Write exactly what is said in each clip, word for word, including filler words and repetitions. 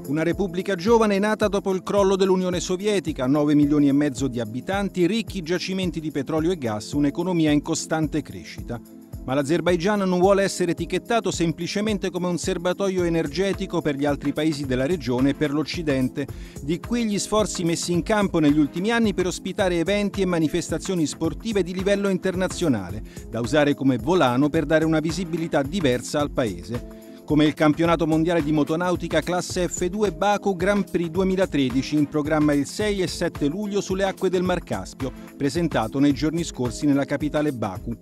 Una repubblica giovane nata dopo il crollo dell'Unione Sovietica, nove milioni e mezzo di abitanti, ricchi giacimenti di petrolio e gas, un'economia in costante crescita. Ma l'Azerbaigian non vuole essere etichettato semplicemente come un serbatoio energetico per gli altri paesi della regione e per l'Occidente. Di qui gli sforzi messi in campo negli ultimi anni per ospitare eventi e manifestazioni sportive di livello internazionale, da usare come volano per dare una visibilità diversa al paese. Come il campionato mondiale di motonautica classe F due Baku Grand Prix duemilatredici, in programma il sei e sette luglio sulle acque del Mar Caspio, presentato nei giorni scorsi nella capitale Baku.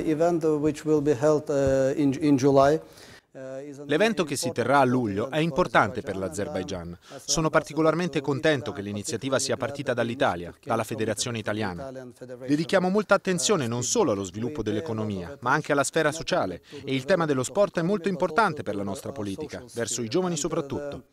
L'evento che si terrà a luglio è importante per l'Azerbaigian. Sono particolarmente contento che l'iniziativa sia partita dall'Italia, dalla Federazione Italiana. Dedichiamo molta attenzione non solo allo sviluppo dell'economia, ma anche alla sfera sociale, e il tema dello sport è molto importante per la nostra politica, verso i giovani soprattutto.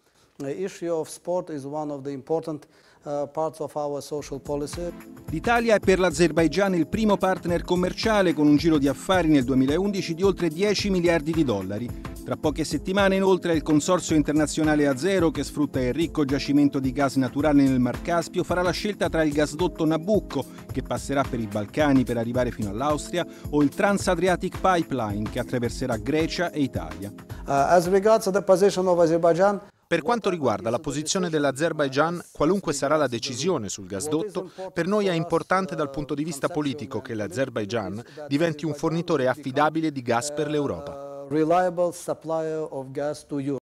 L'Italia è per l'Azerbaigian il primo partner commerciale con un giro di affari nel duemilaundici di oltre dieci miliardi di dollari. Tra poche settimane inoltre il consorzio internazionale Azero, che sfrutta il ricco giacimento di gas naturale nel Mar Caspio, farà la scelta tra il gasdotto Nabucco, che passerà per i Balcani per arrivare fino all'Austria, o il Trans-Adriatic Pipeline, che attraverserà Grecia e Italia. Uh, as regards the position of Azerbaijan, Per quanto riguarda la posizione dell'Azerbaigian, qualunque sarà la decisione sul gasdotto, per noi è importante dal punto di vista politico che l'Azerbaigian diventi un fornitore affidabile di gas per l'Europa. reliable supplier of gas to Europe.